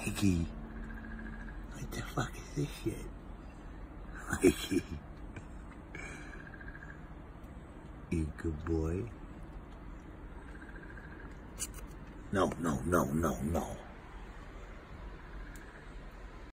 Mikey, what the fuck is this shit? Mikey. You good boy. No, no, no, no, no.